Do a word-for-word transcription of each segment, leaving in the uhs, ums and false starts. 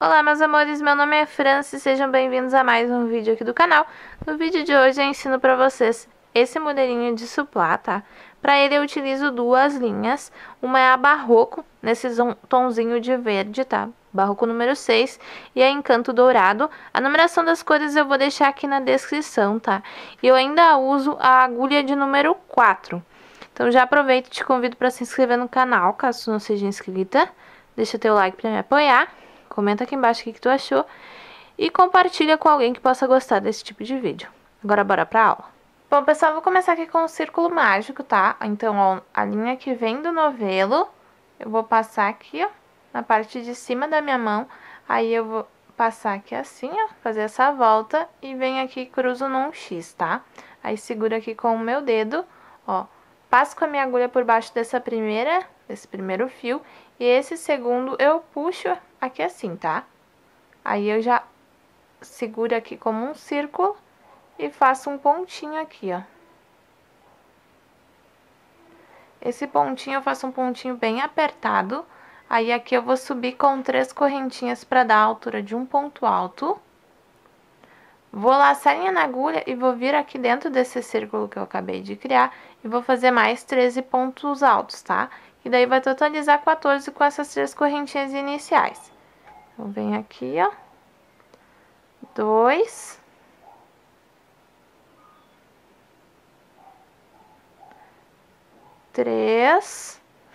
Olá, meus amores, meu nome é Francis, sejam bem-vindos a mais um vídeo aqui do canal. No vídeo de hoje eu ensino pra vocês esse modelinho de suplá, tá? Pra ele eu utilizo duas linhas, uma é a Barroco, nesse tonzinho de verde, tá? Barroco número seis, e a Encanto Dourado. A numeração das cores eu vou deixar aqui na descrição, tá? E eu ainda uso a agulha de número quatro. Então já aproveito e te convido para se inscrever no canal, caso não seja inscrita. Deixa teu like para me apoiar. Comenta aqui embaixo o que, que tu achou. E compartilha com alguém que possa gostar desse tipo de vídeo. Agora bora pra aula. Bom, pessoal, vou começar aqui com o círculo mágico, tá? Então, ó, a linha que vem do novelo, eu vou passar aqui, ó, na parte de cima da minha mão. Aí eu vou passar aqui assim, ó, fazer essa volta e venho aqui e cruzo num X, tá? Aí seguro aqui com o meu dedo, ó, passo com a minha agulha por baixo dessa primeira, desse primeiro fio, e esse segundo eu puxo aqui assim, tá? Aí eu já seguro aqui como um círculo e faço um pontinho aqui, ó. Esse pontinho eu faço um pontinho bem apertado. Aí aqui eu vou subir com três correntinhas para dar a altura de um ponto alto. Vou laçar a linha na agulha e vou vir aqui dentro desse círculo que eu acabei de criar e vou fazer mais treze pontos altos, tá? E daí vai totalizar quatorze com essas três correntinhas iniciais. Então, venho aqui, ó. Dois. Três.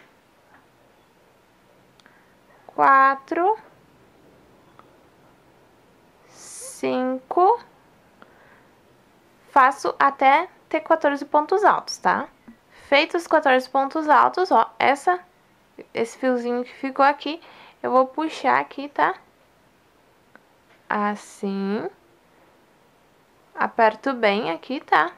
Quatro. Cinco. Faço até ter quatorze pontos altos, tá? Feitos os quatorze pontos altos, ó, essa, esse fiozinho que ficou aqui, eu vou puxar aqui, tá? Assim. Aperto bem aqui, tá?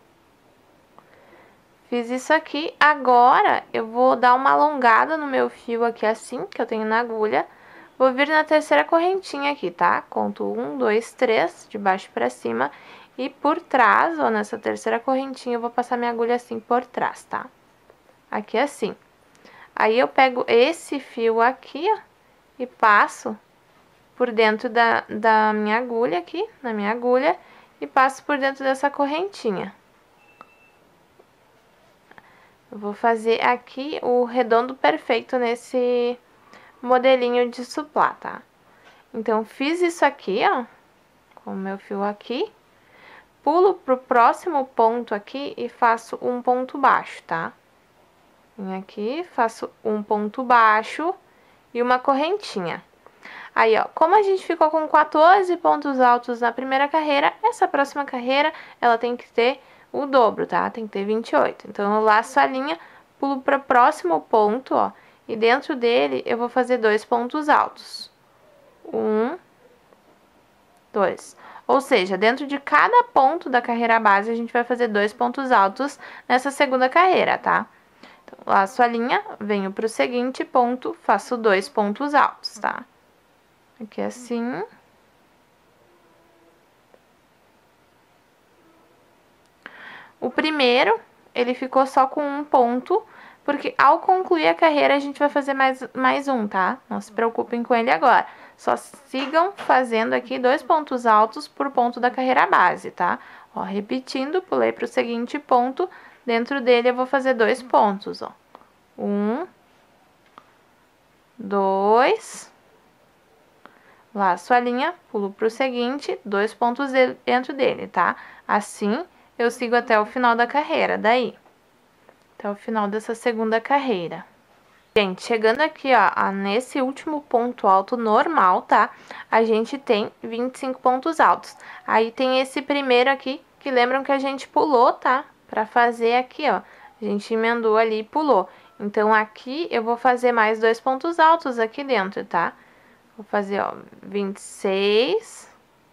Fiz isso aqui. Agora, eu vou dar uma alongada no meu fio aqui, assim, que eu tenho na agulha. Vou vir na terceira correntinha aqui, tá? Conto um, dois, três, de baixo pra cima. E por trás, ó, nessa terceira correntinha, eu vou passar minha agulha assim por trás, tá? Aqui assim. Aí eu pego esse fio aqui, ó, e passo por dentro da, da minha agulha aqui, na minha agulha, e passo por dentro dessa correntinha. Eu vou fazer aqui o redondo perfeito nesse modelinho de suplá, tá? Então, fiz isso aqui, ó, com o meu fio aqui. Pulo pro próximo ponto aqui e faço um ponto baixo, tá? Venho aqui, faço um ponto baixo e uma correntinha. Aí, ó, como a gente ficou com quatorze pontos altos na primeira carreira, essa próxima carreira, ela tem que ter o dobro, tá? Tem que ter vinte e oito. Então, eu laço a linha, pulo para o próximo ponto, ó, e dentro dele eu vou fazer dois pontos altos. Um, dois. Ou seja, dentro de cada ponto da carreira base, a gente vai fazer dois pontos altos nessa segunda carreira, tá? Então, laço a linha, venho pro seguinte ponto, faço dois pontos altos, tá? Aqui assim. O primeiro, ele ficou só com um ponto, porque ao concluir a carreira, a gente vai fazer mais, mais um, tá? Não se preocupem com ele agora. Só sigam fazendo aqui dois pontos altos por ponto da carreira base, tá? Ó, repetindo, pulei pro seguinte ponto, dentro dele eu vou fazer dois pontos, ó. Um, dois, laço a linha, pulo pro seguinte, dois pontos dentro dele, tá? Assim, eu sigo até o final da carreira, daí, até o final dessa segunda carreira. Gente, chegando aqui, ó, nesse último ponto alto normal, tá? A gente tem vinte e cinco pontos altos. Aí tem esse primeiro aqui, que lembram que a gente pulou, tá? Pra fazer aqui, ó, a gente emendou ali e pulou. Então, aqui eu vou fazer mais dois pontos altos aqui dentro, tá? Vou fazer, ó, vinte e seis,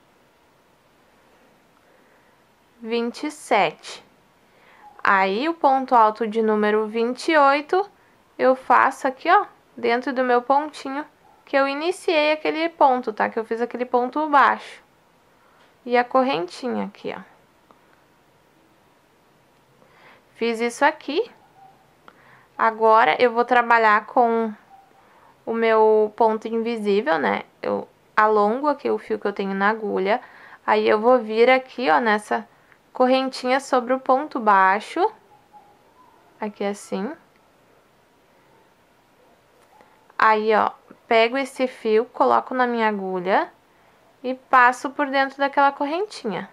vinte e sete. Aí, o ponto alto de número vinte e oito, eu faço aqui, ó, dentro do meu pontinho, que eu iniciei aquele ponto, tá? Que eu fiz aquele ponto baixo. E a correntinha aqui, ó. Fiz isso aqui. Agora, eu vou trabalhar com o meu ponto invisível, né? Eu alongo aqui o fio que eu tenho na agulha, aí eu vou vir aqui, ó, nessa correntinha sobre o ponto baixo, aqui assim. Aí, ó, pego esse fio, coloco na minha agulha e passo por dentro daquela correntinha.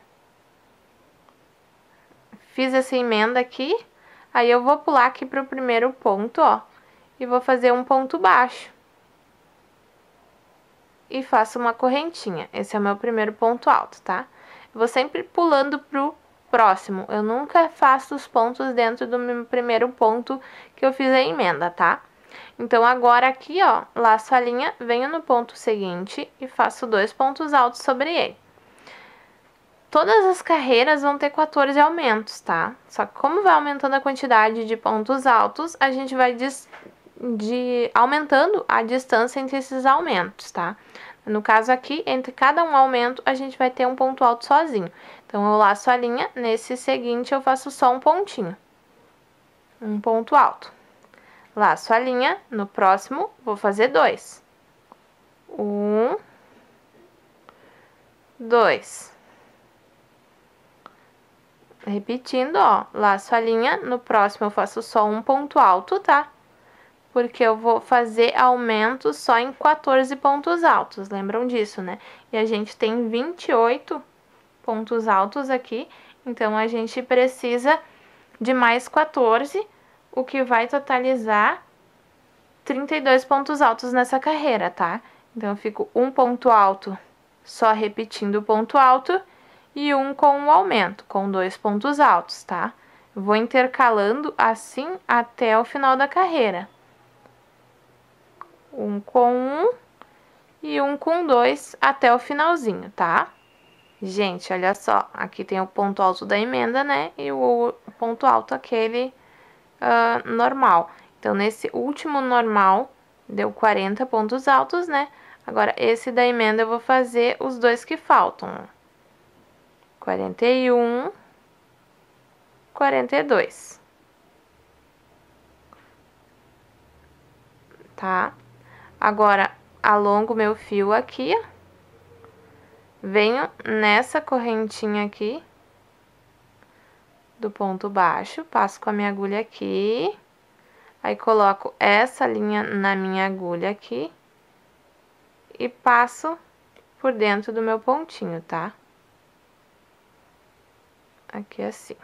Fiz essa emenda aqui, aí eu vou pular aqui pro primeiro ponto, ó, e vou fazer um ponto baixo. E faço uma correntinha. Esse é o meu primeiro ponto alto, tá? Eu vou sempre pulando pro próximo. Eu nunca faço os pontos dentro do meu primeiro ponto que eu fiz a emenda, tá? Então, agora aqui, ó, laço a linha, venho no ponto seguinte e faço dois pontos altos sobre ele. Todas as carreiras vão ter quatorze aumentos, tá? Só que como vai aumentando a quantidade de pontos altos, a gente vai dis de aumentando a distância entre esses aumentos, tá? No caso aqui, entre cada um aumento, a gente vai ter um ponto alto sozinho. Então, eu laço a linha, nesse seguinte eu faço só um pontinho. Um ponto alto. Laço a linha, no próximo vou fazer dois. Um, dois. Repetindo, ó, laço a linha, no próximo eu faço só um ponto alto, tá? Porque eu vou fazer aumento só em quatorze pontos altos, lembram disso, né? E a gente tem vinte e oito pontos altos aqui, então a gente precisa de mais quatorze, o que vai totalizar trinta e dois pontos altos nessa carreira, tá? Então, eu fico um ponto alto só repetindo o ponto alto e um com o aumento, com dois pontos altos, tá? Eu vou intercalando assim até o final da carreira. Um com um e um com dois até o finalzinho, tá? Gente, olha só, aqui tem o ponto alto da emenda, né? E o ponto alto aquele uh, normal. Então, nesse último normal, deu quarenta pontos altos, né? Agora, esse da emenda eu vou fazer os dois que faltam. quarenta e um, quarenta e dois. Tá? Agora, alongo meu fio aqui, venho nessa correntinha aqui do ponto baixo, passo com a minha agulha aqui, aí coloco essa linha na minha agulha aqui e passo por dentro do meu pontinho, tá? Aqui assim.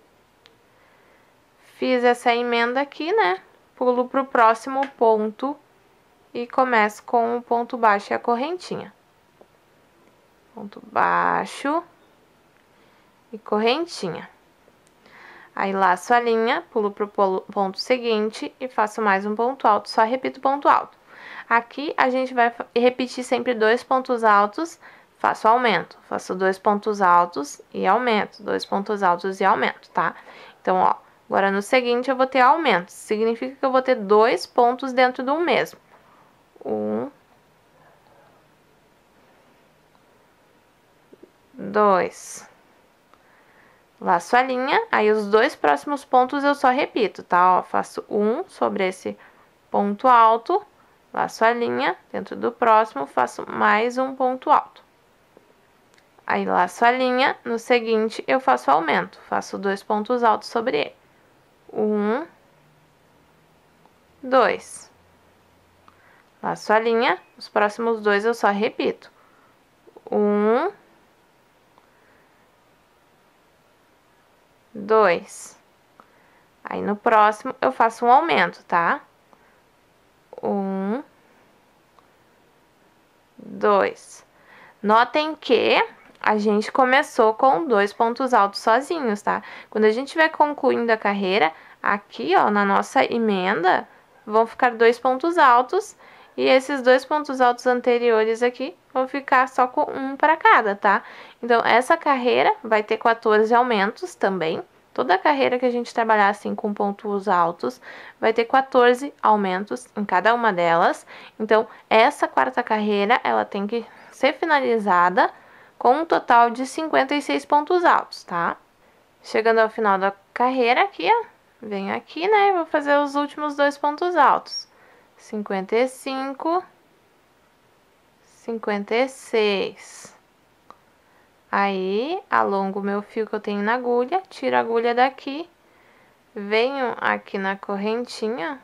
Fiz essa emenda aqui, né? Pulo pro próximo ponto e começo com o ponto baixo e a correntinha. Ponto baixo e correntinha. Aí, laço a linha, pulo pro ponto seguinte e faço mais um ponto alto, só repito ponto alto. Aqui, a gente vai repetir sempre dois pontos altos, faço aumento. Faço dois pontos altos e aumento, dois pontos altos e aumento, tá? Então, ó, agora no seguinte eu vou ter aumento, significa que eu vou ter dois pontos dentro do mesmo. Um, dois. Laço a linha, aí os dois próximos pontos eu só repito, tá? Ó, faço um sobre esse ponto alto, laço a linha, dentro do próximo faço mais um ponto alto. Aí, laço a linha, no seguinte eu faço aumento, faço dois pontos altos sobre ele. Um, dois. Laço a linha, os próximos dois eu só repito. Um, dois. Aí, no próximo, eu faço um aumento, tá? Um, dois. Notem que a gente começou com dois pontos altos sozinhos, tá? Quando a gente estiver concluindo a carreira, aqui, ó, na nossa emenda, vão ficar dois pontos altos. E esses dois pontos altos anteriores aqui vão ficar só com um para cada, tá? Então, essa carreira vai ter quatorze aumentos também. Toda carreira que a gente trabalhar assim com pontos altos vai ter quatorze aumentos em cada uma delas. Então, essa quarta carreira, ela tem que ser finalizada com um total de cinquenta e seis pontos altos, tá? Chegando ao final da carreira aqui, ó, venho aqui, né, e vou fazer os últimos dois pontos altos. cinquenta e cinco, cinquenta e seis. Aí, alongo o meu fio que eu tenho na agulha, tiro a agulha daqui, venho aqui na correntinha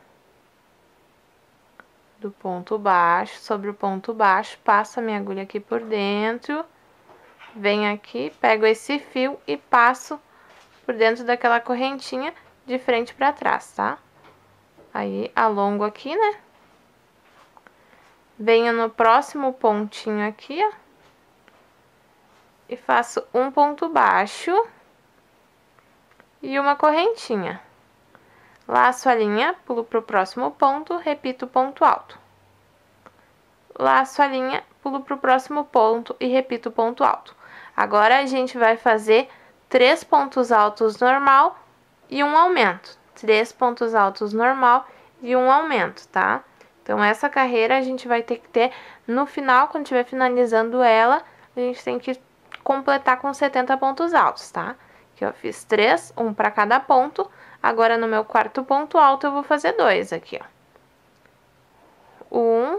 do ponto baixo, sobre o ponto baixo, passo a minha agulha aqui por dentro, venho aqui, pego esse fio e passo por dentro daquela correntinha de frente para trás, tá? Aí, alongo aqui, né? Venho no próximo pontinho aqui, ó, e faço um ponto baixo e uma correntinha. Laço a linha, pulo pro próximo ponto, repito o ponto alto. Laço a linha, pulo pro próximo ponto e repito o ponto alto. Agora, a gente vai fazer três pontos altos normal e um aumento. Três pontos altos normal e um aumento, tá? Então, essa carreira a gente vai ter que ter, no final, quando estiver finalizando ela, a gente tem que completar com setenta pontos altos, tá? Aqui eu fiz três, um para cada ponto. Agora, no meu quarto ponto alto, eu vou fazer dois aqui, ó. Um,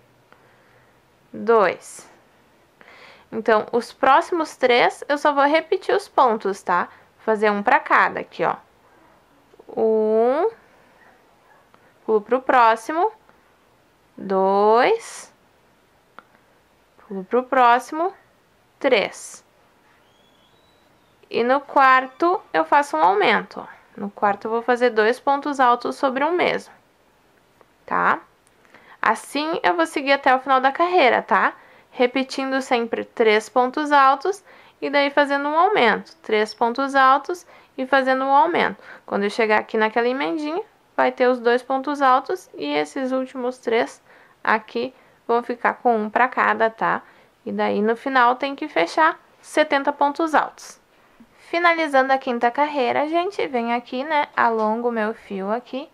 dois. Então, os próximos três, eu só vou repetir os pontos, tá? Fazer um para cada aqui, ó. Um, pulo pro próximo, dois, pulo pro próximo, três. E no quarto, eu faço um aumento, ó. No quarto, eu vou fazer dois pontos altos sobre um mesmo, tá? Assim, eu vou seguir até o final da carreira, tá? Repetindo sempre três pontos altos e daí fazendo um aumento. Três pontos altos e fazendo um aumento. Quando eu chegar aqui naquela emendinha, vai ter os dois pontos altos e esses últimos três aqui vão ficar com um para cada, tá? E daí, no final, tem que fechar setenta pontos altos. Finalizando a quinta carreira, gente, venho aqui, né, alongo o meu fio aqui.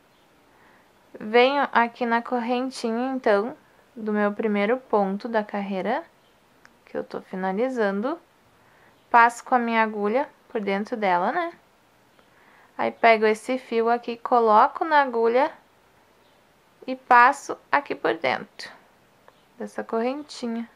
Venho aqui na correntinha, então, do meu primeiro ponto da carreira, que eu tô finalizando. Passo com a minha agulha por dentro dela, né? Aí, pego esse fio aqui, coloco na agulha e passo aqui por dentro dessa correntinha.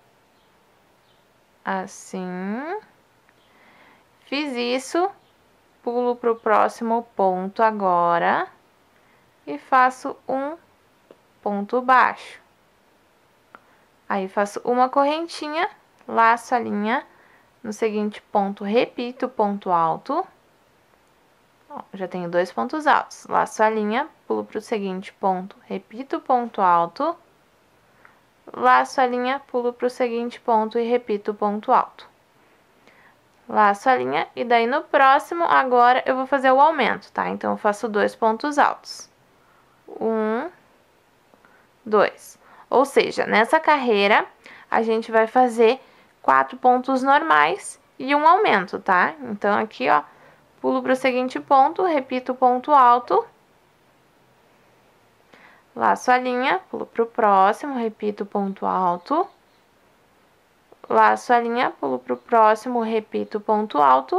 Assim. Fiz isso, pulo pro próximo ponto agora e faço um ponto baixo. Aí, faço uma correntinha, laço a linha no seguinte ponto, repito o ponto alto. Ó, já tenho dois pontos altos. Laço a linha, pulo pro seguinte ponto, repito o ponto alto. Laço a linha, pulo pro seguinte ponto e repito o ponto alto. Laço a linha e daí no próximo, agora, eu vou fazer o aumento, tá? Então, eu faço dois pontos altos. Um, dois. Ou seja, nessa carreira, a gente vai fazer quatro pontos normais e um aumento, tá? Então, aqui, ó, pulo pro seguinte ponto, repito o ponto alto. Laço a linha, pulo pro próximo, repito o ponto alto. Laço a linha, pulo pro próximo, repito o ponto alto.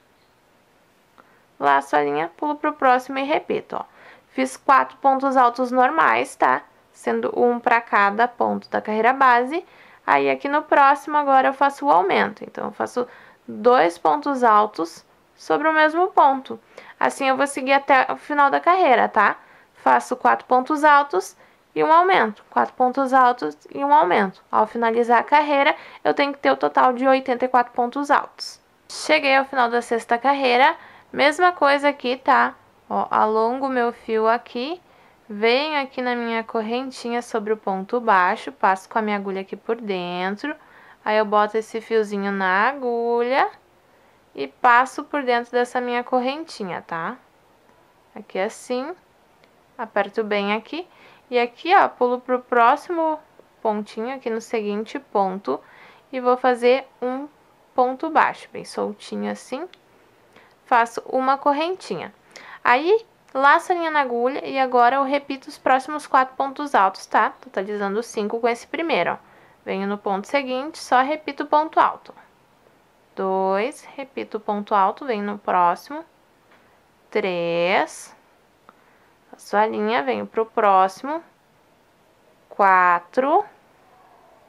Laço a linha, pulo pro próximo e repito, ó. Fiz quatro pontos altos normais, tá? Sendo um para cada ponto da carreira base. Aí, aqui no próximo, agora eu faço o aumento. Então, eu faço dois pontos altos sobre o mesmo ponto. Assim, eu vou seguir até o final da carreira, tá? Faço quatro pontos altos e um aumento, quatro pontos altos e um aumento. Ao finalizar a carreira, eu tenho que ter o total de oitenta e quatro pontos altos. Cheguei ao final da sexta carreira, mesma coisa aqui, tá? Ó, alongo o meu fio aqui, venho aqui na minha correntinha sobre o ponto baixo, passo com a minha agulha aqui por dentro, aí eu boto esse fiozinho na agulha e passo por dentro dessa minha correntinha, tá? Aqui assim, aperto bem aqui. E aqui, ó, pulo pro próximo pontinho, aqui no seguinte ponto, e vou fazer um ponto baixo, bem soltinho assim. Faço uma correntinha. Aí, laço a linha na agulha e agora eu repito os próximos quatro pontos altos, tá? Totalizando cinco com esse primeiro, ó. Venho no ponto seguinte, só repito o ponto alto. Dois, repito o ponto alto, venho no próximo. Três. Faço a linha, venho pro próximo. Quatro.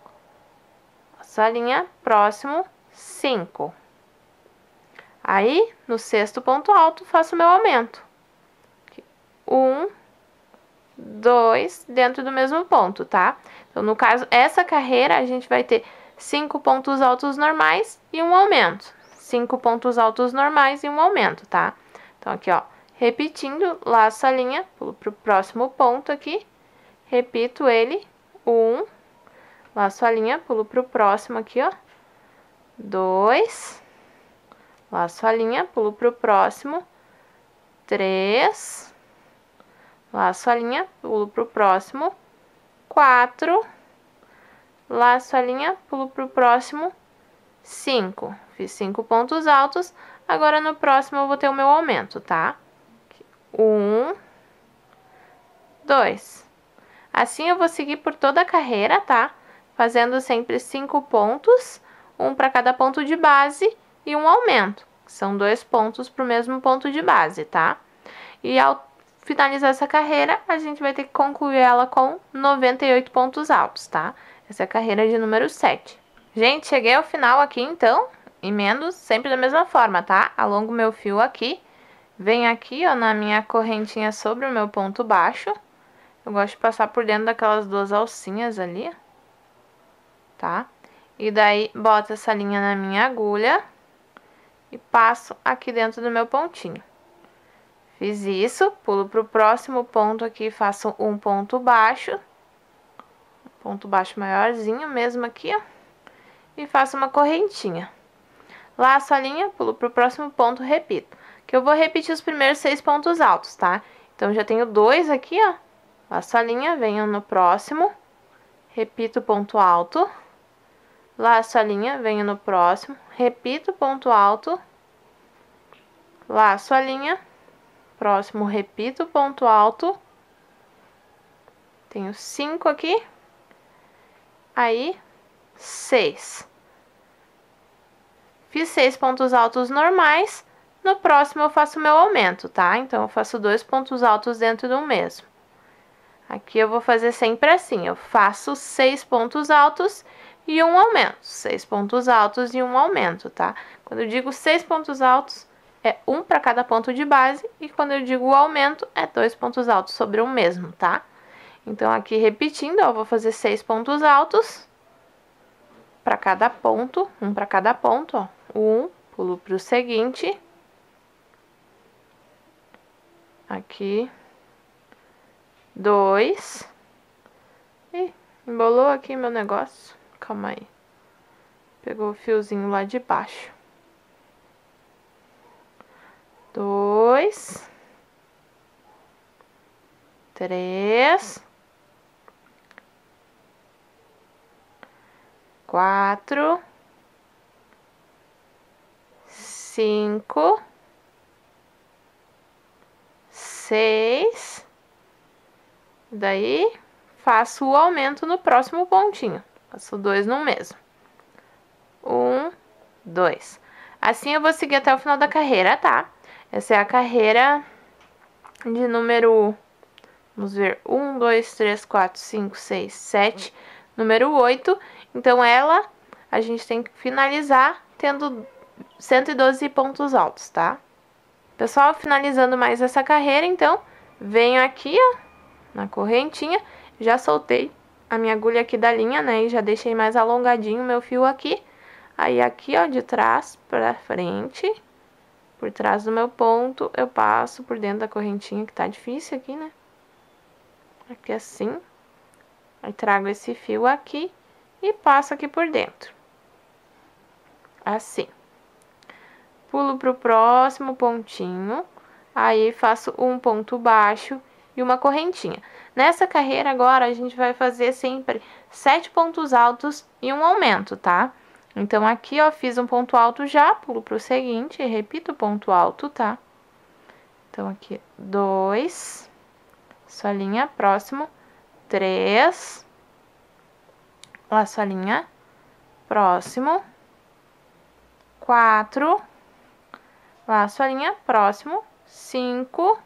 laço a linha, próximo, cinco. Aí, no sexto ponto alto, faço o meu aumento. Um, dois, dentro do mesmo ponto, tá? Então, no caso, essa carreira, a gente vai ter cinco pontos altos normais e um aumento. Cinco pontos altos normais e um aumento, tá? Então, aqui, ó, repetindo, laço a linha, pulo pro próximo ponto aqui, repito ele, um, laço a linha, pulo pro próximo aqui, ó, dois, laço a linha, pulo pro próximo, três, laço a linha, pulo pro próximo, quatro, laço a linha, pulo pro próximo, cinco. Fiz cinco pontos altos, agora no próximo eu vou ter o meu aumento, tá? Um, dois. Assim eu vou seguir por toda a carreira, tá? Fazendo sempre cinco pontos, um para cada ponto de base e um aumento. São dois pontos para o mesmo ponto de base, tá? E ao finalizar essa carreira, a gente vai ter que concluir ela com noventa e oito pontos altos, tá? Essa é a carreira de número sete. Gente, cheguei ao final aqui, então, emendo sempre da mesma forma, tá? Alongo meu fio aqui, venho aqui, ó, na minha correntinha sobre o meu ponto baixo. Eu gosto de passar por dentro daquelas duas alcinhas ali, tá? E daí, boto essa linha na minha agulha e passo aqui dentro do meu pontinho. Fiz isso, pulo pro próximo ponto aqui, faço um ponto baixo, um ponto baixo maiorzinho mesmo aqui, ó, e faço uma correntinha. Laço a linha, pulo pro próximo ponto, repito. Que eu vou repetir os primeiros seis pontos altos, tá? Então, já tenho dois aqui, ó. Laço a linha, venho no próximo, repito o ponto alto. Laço a linha, venho no próximo, repito o ponto alto. Laço a linha, próximo, repito o ponto alto. Tenho cinco aqui. Aí, seis. Fiz seis pontos altos normais. No próximo eu faço o meu aumento, tá? Então, eu faço dois pontos altos dentro do mesmo. Aqui eu vou fazer sempre assim, eu faço seis pontos altos e um aumento. Seis pontos altos e um aumento, tá? Quando eu digo seis pontos altos, é um para cada ponto de base. E quando eu digo aumento, é dois pontos altos sobre o mesmo, tá? Então, aqui repetindo, eu vou fazer seis pontos altos para cada ponto, um para cada ponto, ó. Um, pulo pro seguinte. Aqui. Dois. Ih, embolou aqui meu negócio. Calma aí. Pegou o fiozinho lá de baixo. Dois. Três. Quatro. Cinco. Seis. Daí, faço o aumento no próximo pontinho. Faço dois no mesmo. Um, dois. Assim eu vou seguir até o final da carreira, tá? Essa é a carreira de número... Vamos ver. Um, dois, três, quatro, cinco, seis, sete. Número oito. Então, ela, a gente tem que finalizar tendo cento e doze pontos altos, tá? Pessoal, finalizando mais essa carreira, então, venho aqui, ó, na correntinha, já soltei a minha agulha aqui da linha, né, e já deixei mais alongadinho o meu fio aqui. Aí, aqui, ó, de trás pra frente, por trás do meu ponto, eu passo por dentro da correntinha, que tá difícil aqui, né? Aqui assim. Aí, trago esse fio aqui e passo aqui por dentro. Assim. Pulo pro próximo pontinho, aí faço um ponto baixo e uma correntinha. Nessa carreira agora, a gente vai fazer sempre sete pontos altos e um aumento, tá? Então, aqui, ó, fiz um ponto alto já, pulo pro seguinte, repito o ponto alto, tá? Então, aqui, dois, só linha, próximo, três, laço a linha, próximo, quatro, laço a linha, próximo, cinco,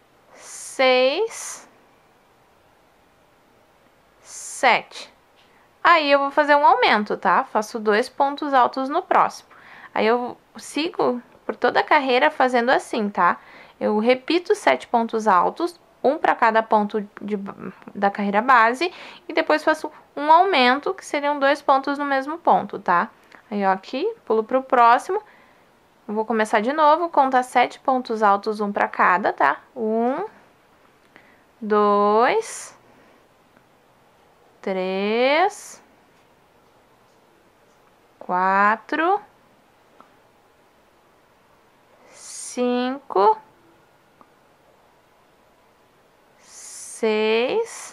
seis, sete. Aí eu vou fazer um aumento, tá? Faço dois pontos altos no próximo. Aí eu sigo por toda a carreira fazendo assim, tá? Eu repito sete pontos altos, um para cada ponto de, da carreira base, e depois faço um aumento, que seriam dois pontos no mesmo ponto, tá? Aí, ó, aqui, pulo pro próximo, vou começar de novo, contar sete pontos altos, um para cada, tá? Um, dois, três, quatro, cinco, seis,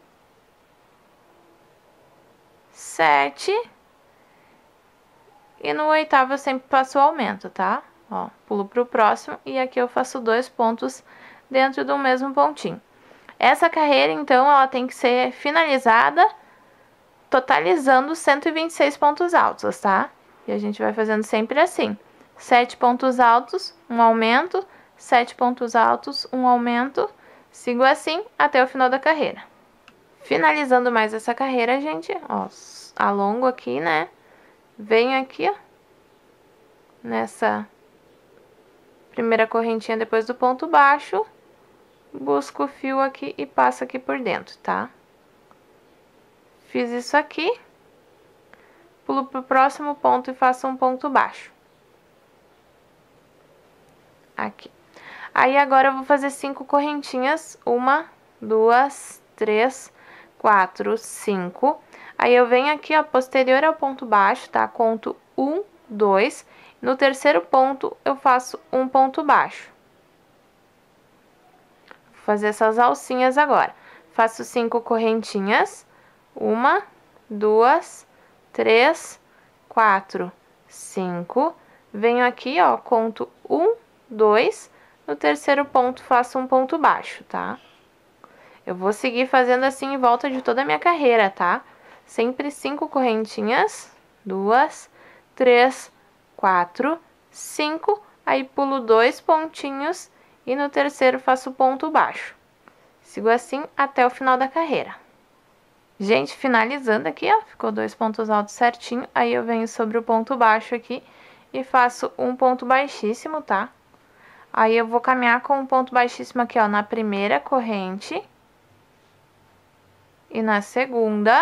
sete, e no oitavo eu sempre faço o aumento, tá? Ó, pulo pro próximo e aqui eu faço dois pontos dentro do mesmo pontinho. Essa carreira, então, ela tem que ser finalizada totalizando cento e vinte e seis pontos altos, tá? E a gente vai fazendo sempre assim. sete pontos altos, um aumento, sete pontos altos, um aumento. Sigo assim até o final da carreira. Finalizando mais essa carreira, gente, ó, alongo aqui, né? Venho aqui, ó, nessa primeira correntinha depois do ponto baixo, busco o fio aqui e passo aqui por dentro, tá? Fiz isso aqui, pulo pro próximo ponto e faço um ponto baixo. Aqui. Aí agora eu vou fazer cinco correntinhas, uma, duas, três, quatro, cinco. Aí eu venho aqui, ó, posterior ao ponto baixo, tá? Conto um, dois. No terceiro ponto, eu faço um ponto baixo. Vou fazer essas alcinhas agora. Faço cinco correntinhas. Uma, duas, três, quatro, cinco. Venho aqui, ó, conto um, dois. No terceiro ponto, faço um ponto baixo, tá? Eu vou seguir fazendo assim em volta de toda a minha carreira, tá? Sempre cinco correntinhas, duas, três, quatro, cinco, aí pulo dois pontinhos e no terceiro faço ponto baixo. Sigo assim até o final da carreira. Gente, finalizando aqui, ó, ficou dois pontos altos certinho, aí eu venho sobre o ponto baixo aqui e faço um ponto baixíssimo, tá? Aí eu vou caminhar com um ponto baixíssimo aqui, ó, na primeira corrente e na segunda.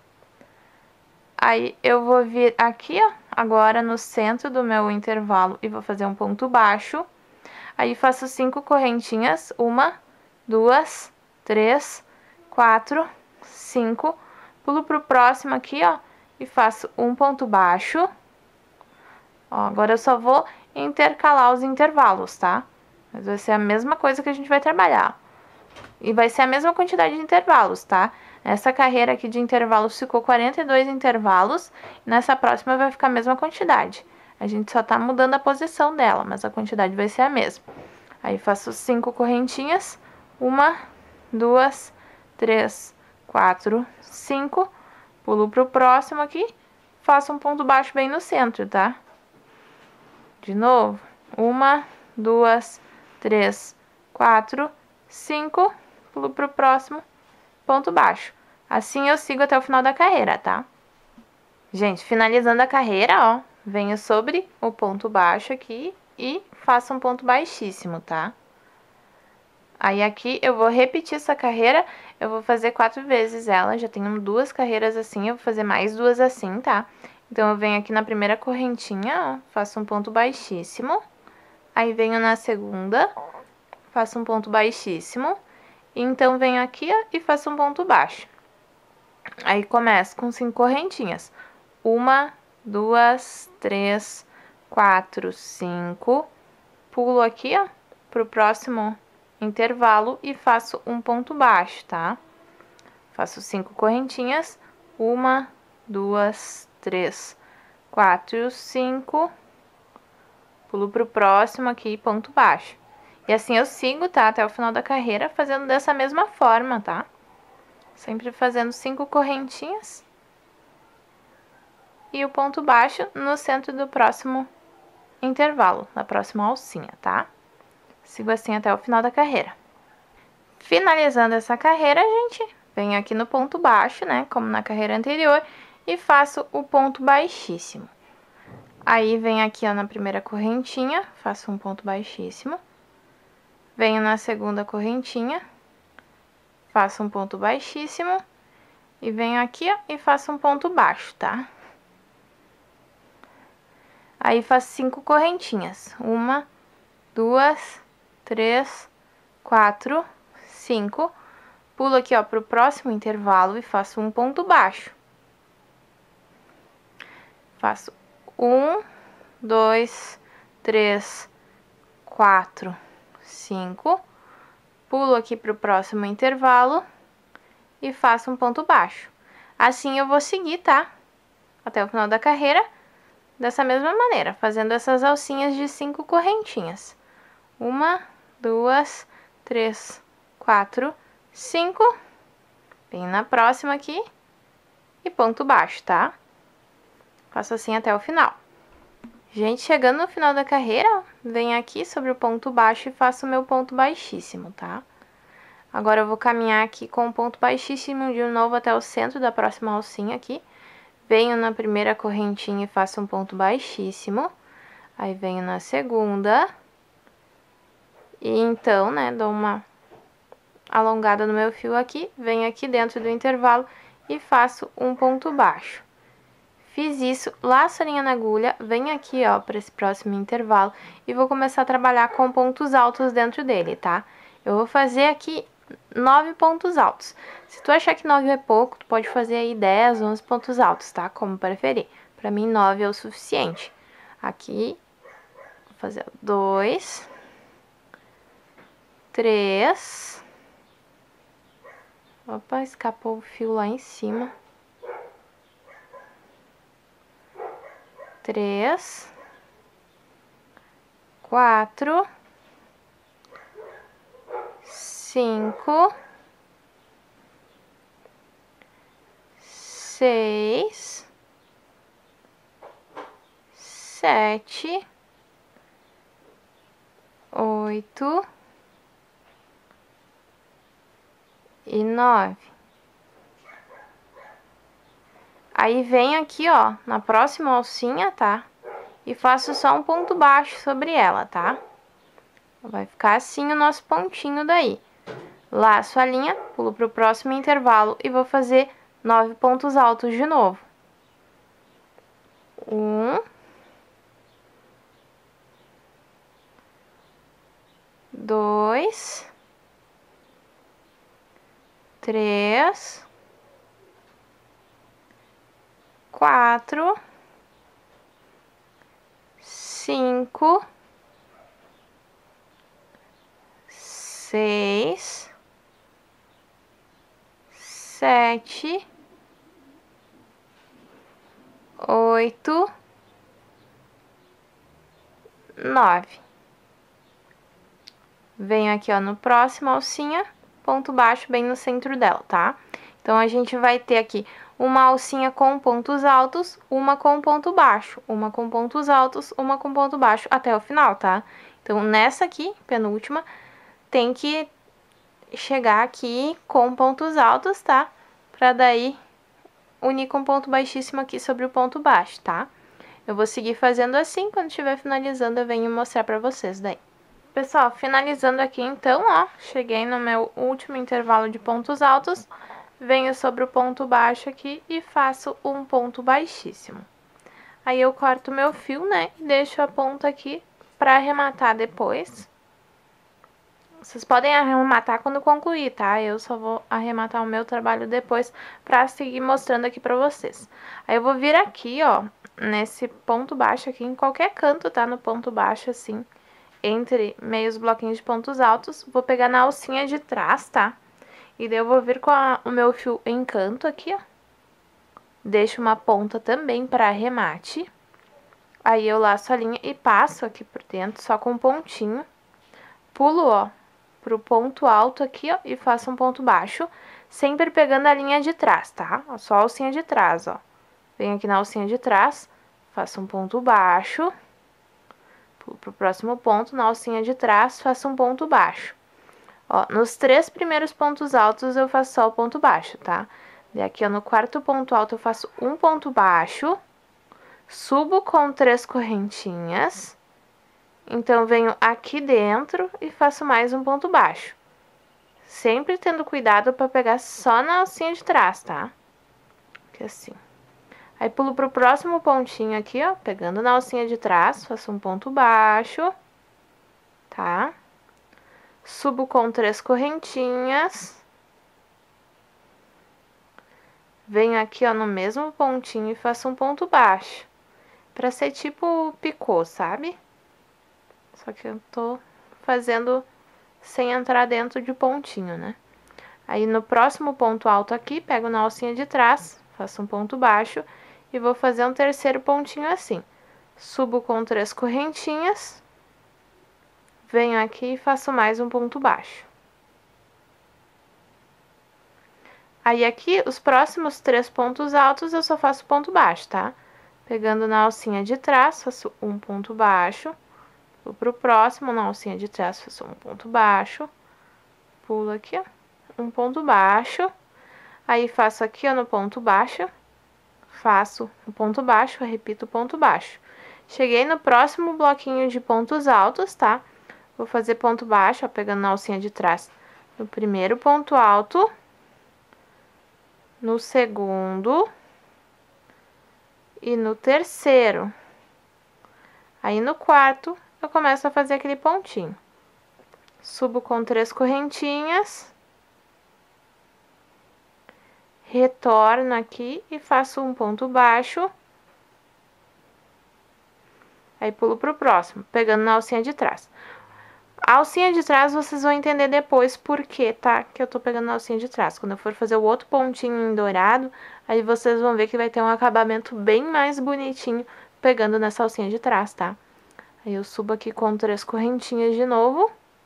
Aí eu vou vir aqui, ó, agora no centro do meu intervalo e vou fazer um ponto baixo. Aí faço cinco correntinhas, uma, duas, três, quatro, cinco. Pulo pro próximo aqui, ó, e faço um ponto baixo. Ó, agora eu só vou intercalar os intervalos, tá? Mas vai ser a mesma coisa que a gente vai trabalhar. E vai ser a mesma quantidade de intervalos, tá? Essa carreira aqui de intervalos ficou quarenta e dois intervalos. Nessa próxima vai ficar a mesma quantidade. A gente só tá mudando a posição dela, mas a quantidade vai ser a mesma. Aí faço cinco correntinhas. Uma, duas, três, quatro, cinco. Pulo pro próximo aqui. Faço um ponto baixo bem no centro, tá? De novo. Uma, duas, três, quatro, cinco. Pulo pro próximo, ponto baixo. Assim eu sigo até o final da carreira, tá? Gente, finalizando a carreira, ó, venho sobre o ponto baixo aqui e faço um ponto baixíssimo, tá? Aí aqui eu vou repetir essa carreira, eu vou fazer quatro vezes ela, já tenho duas carreiras assim, eu vou fazer mais duas assim, tá? Então eu venho aqui na primeira correntinha, ó, faço um ponto baixíssimo. Aí venho na segunda, faço um ponto baixíssimo. Então, venho aqui, ó, e faço um ponto baixo. Aí, começo com cinco correntinhas. Uma, duas, três, quatro, cinco. Pulo aqui, ó, pro próximo intervalo e faço um ponto baixo, tá? Faço cinco correntinhas. Uma, duas, três, quatro, cinco. Pulo pro próximo aqui, ponto baixo. E assim eu sigo, tá? Até o final da carreira, fazendo dessa mesma forma, tá? Sempre fazendo cinco correntinhas. E o ponto baixo no centro do próximo intervalo, da próxima alcinha, tá? Sigo assim até o final da carreira. Finalizando essa carreira, gente, venho aqui no ponto baixo, né, como na carreira anterior, e faço o ponto baixíssimo. Aí, venho aqui, ó, na primeira correntinha, faço um ponto baixíssimo. Venho na segunda correntinha, faço um ponto baixíssimo. E venho aqui, ó, e faço um ponto baixo, tá? Aí, faço cinco correntinhas. Uma, duas, três, quatro, cinco. Pulo aqui, ó, pro próximo intervalo e faço um ponto baixo. Faço um, dois, três, quatro, cinco. Pulo aqui pro próximo intervalo e faço um ponto baixo. Assim eu vou seguir, tá? Até o final da carreira, dessa mesma maneira, fazendo essas alcinhas de cinco correntinhas. Uma, duas, três, quatro, cinco. Venho na próxima aqui e ponto baixo, tá? Faço assim até o final. Gente, chegando no final da carreira, venho aqui sobre o ponto baixo e faço o meu ponto baixíssimo, tá? Agora, eu vou caminhar aqui com o ponto baixíssimo de novo até o centro da próxima alcinha aqui. Venho na primeira correntinha e faço um ponto baixíssimo. Aí, venho na segunda. E então, né, dou uma alongada no meu fio aqui. Venho aqui dentro do intervalo e faço um ponto baixo. Fiz isso, laço a linha na agulha, venho aqui, ó, para esse próximo intervalo. E vou começar a trabalhar com pontos altos dentro dele, tá? Eu vou fazer aqui nove pontos altos. Se tu achar que nove é pouco, tu pode fazer aí dez, onze pontos altos, tá? Como preferir. Pra mim, nove é o suficiente. Aqui, vou fazer dois, três. Opa, escapou o fio lá em cima. Três, quatro, cinco, seis, sete, oito e nove. Aí, venho aqui, ó, na próxima alcinha, tá? E faço só um ponto baixo sobre ela, tá? Vai ficar assim o nosso pontinho daí. Laço a linha, pulo pro próximo intervalo e vou fazer nove pontos altos de novo. Um. Dois. Três. Quatro. Cinco. Seis. Sete. Oito. Nove. Venho aqui, ó, no próximo alcinha, ponto baixo bem no centro dela, tá? Então, a gente vai ter aqui uma alcinha com pontos altos, uma com ponto baixo, uma com pontos altos, uma com ponto baixo até o final, tá? Então, nessa aqui, penúltima, tem que chegar aqui com pontos altos, tá? Pra daí unir com ponto baixíssimo aqui sobre o ponto baixo, tá? Eu vou seguir fazendo assim, quando estiver finalizando eu venho mostrar pra vocês daí. Pessoal, finalizando aqui então, ó, cheguei no meu último intervalo de pontos altos, venho sobre o ponto baixo aqui e faço um ponto baixíssimo. Aí, eu corto o meu fio, né, e deixo a ponta aqui pra arrematar depois. Vocês podem arrematar quando concluir, tá? Eu só vou arrematar o meu trabalho depois pra seguir mostrando aqui pra vocês. Aí, eu vou vir aqui, ó, nesse ponto baixo aqui, em qualquer canto, tá? No ponto baixo, assim, entre meios bloquinhos de pontos altos. Vou pegar na alcinha de trás, tá? E daí eu vou vir com a, o meu fio em canto aqui, ó. Deixo uma ponta também pra arremate. Aí, eu laço a linha e passo aqui por dentro, só com um pontinho. Pulo, ó, pro ponto alto aqui, ó, e faço um ponto baixo, sempre pegando a linha de trás, tá? Só a alcinha de trás, ó. Venho aqui na alcinha de trás, faço um ponto baixo, pulo pro próximo ponto, na alcinha de trás, faço um ponto baixo. Ó, nos três primeiros pontos altos eu faço só o ponto baixo, tá? Daí aqui, ó, no quarto ponto alto eu faço um ponto baixo, subo com três correntinhas, então venho aqui dentro e faço mais um ponto baixo. Sempre tendo cuidado para pegar só na alcinha de trás, tá? Aqui assim. Aí pulo pro próximo pontinho aqui, ó, pegando na alcinha de trás, faço um ponto baixo, tá? Subo com três correntinhas. Venho aqui, ó, no mesmo pontinho e faço um ponto baixo. Pra ser tipo picô, sabe? Só que eu tô fazendo sem entrar dentro de pontinho, né? Aí, no próximo ponto alto aqui, pego na alcinha de trás, faço um ponto baixo e vou fazer um terceiro pontinho assim. Subo com três correntinhas. Venho aqui e faço mais um ponto baixo. Aí, aqui, os próximos três pontos altos, eu só faço ponto baixo, tá? Pegando na alcinha de trás, faço um ponto baixo. Vou pro próximo, na alcinha de trás, faço um ponto baixo. Pulo aqui, ó, um ponto baixo. Aí, faço aqui, ó, no ponto baixo. Faço o ponto baixo, repito o ponto baixo. Cheguei no próximo bloquinho de pontos altos, tá? Vou fazer ponto baixo, ó, pegando na alcinha de trás. No primeiro ponto alto. No segundo e no terceiro. Aí, no quarto, eu começo a fazer aquele pontinho. Subo com três correntinhas. Retorno aqui e faço um ponto baixo. Aí, pulo pro próximo, pegando na alcinha de trás. A alcinha de trás, vocês vão entender depois por que, tá? Que eu tô pegando na alcinha de trás. Quando eu for fazer o outro pontinho em dourado, aí vocês vão ver que vai ter um acabamento bem mais bonitinho pegando nessa alcinha de trás, tá? Aí, eu subo aqui com três correntinhas de novo.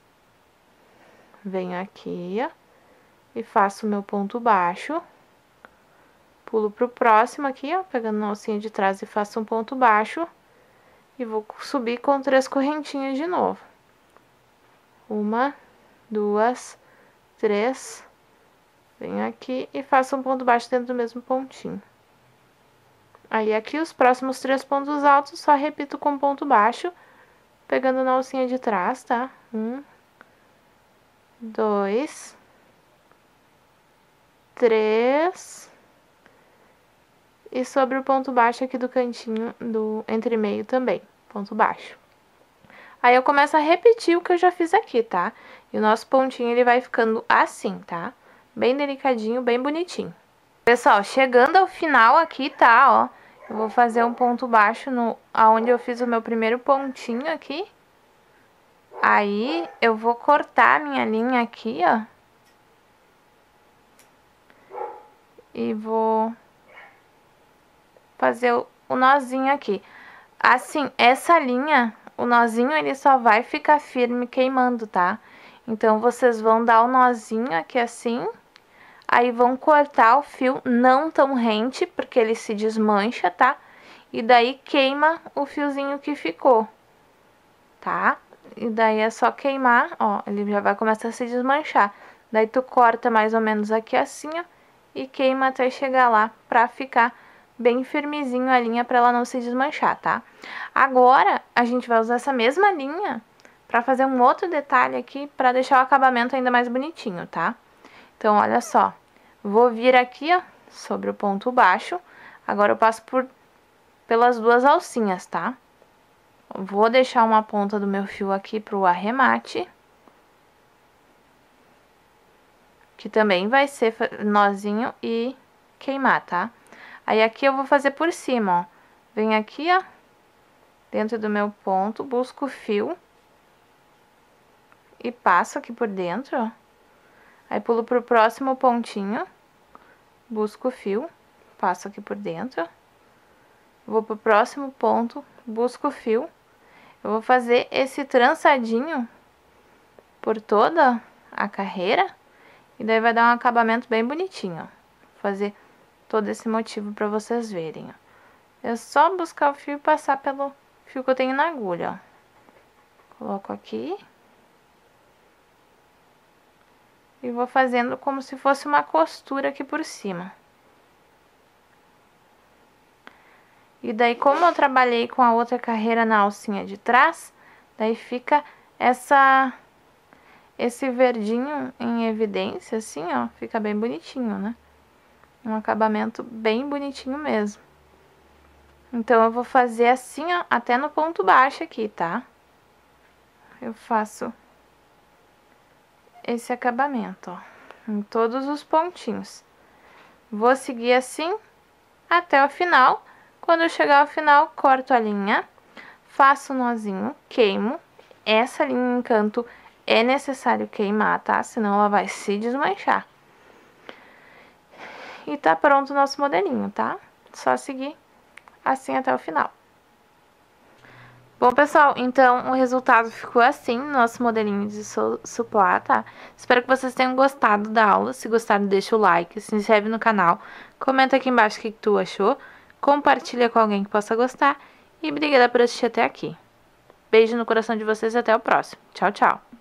Venho aqui, ó, e faço o meu ponto baixo. Pulo pro próximo aqui, ó, pegando na alcinha de trás e faço um ponto baixo. E vou subir com três correntinhas de novo. Uma, duas, três. Venho aqui e faço um ponto baixo dentro do mesmo pontinho. Aí, aqui, os próximos três pontos altos, só repito com ponto baixo, pegando na alcinha de trás, tá? Um, dois, três. E sobre o ponto baixo aqui do cantinho, do entre meio também, ponto baixo. Aí, eu começo a repetir o que eu já fiz aqui, tá? E o nosso pontinho, ele vai ficando assim, tá? Bem delicadinho, bem bonitinho. Pessoal, chegando ao final aqui, tá, ó. Eu vou fazer um ponto baixo no, aonde eu fiz o meu primeiro pontinho aqui. Aí, eu vou cortar a minha linha aqui, ó. E vou fazer o, o nozinho aqui. Assim, essa linha, o nozinho, ele só vai ficar firme queimando, tá? Então, vocês vão dar o nozinho aqui assim. Aí, vão cortar o fio não tão rente, porque ele se desmancha, tá? E daí, queima o fiozinho que ficou, tá? E daí, é só queimar, ó, ele já vai começar a se desmanchar. Daí, tu corta mais ou menos aqui assim, ó, e queima até chegar lá pra ficar bem firmezinho a linha pra ela não se desmanchar, tá? Agora, a gente vai usar essa mesma linha pra fazer um outro detalhe aqui, pra deixar o acabamento ainda mais bonitinho, tá? Então, olha só, vou vir aqui, ó, sobre o ponto baixo. Agora, eu passo por, pelas duas alcinhas, tá? Vou deixar uma ponta do meu fio aqui pro arremate. Que também vai ser nozinho e queimar, tá? Aí, aqui eu vou fazer por cima, ó. Venho aqui, ó, dentro do meu ponto, busco o fio. E passo aqui por dentro, ó. Aí, pulo pro próximo pontinho, busco o fio, passo aqui por dentro. Vou pro próximo ponto, busco o fio. Eu vou fazer esse trançadinho por toda a carreira. E daí, vai dar um acabamento bem bonitinho, ó. Vou fazer todo esse motivo pra vocês verem, ó. É só buscar o fio e passar pelo fio que eu tenho na agulha, ó. Coloco aqui. e vou fazendo como se fosse uma costura aqui por cima. E daí, como eu trabalhei com a outra carreira na alcinha de trás, daí fica essa esse verdinho em evidência, assim, ó, fica bem bonitinho, né? Um acabamento bem bonitinho mesmo. Então, eu vou fazer assim, ó, até no ponto baixo aqui, tá? Eu faço esse acabamento, ó, em todos os pontinhos. Vou seguir assim até o final. Quando eu chegar ao final, corto a linha, faço um nozinho, queimo. Essa linha em canto é necessário queimar, tá? Senão ela vai se desmanchar. E tá pronto o nosso modelinho, tá? Só seguir assim até o final. Bom, pessoal, então o resultado ficou assim, nosso modelinho de suplá, tá? Espero que vocês tenham gostado da aula. Se gostaram, deixa o like, se inscreve no canal, comenta aqui embaixo o que, que tu achou, compartilha com alguém que possa gostar e obrigada por assistir até aqui. Beijo no coração de vocês e até o próximo. Tchau, tchau!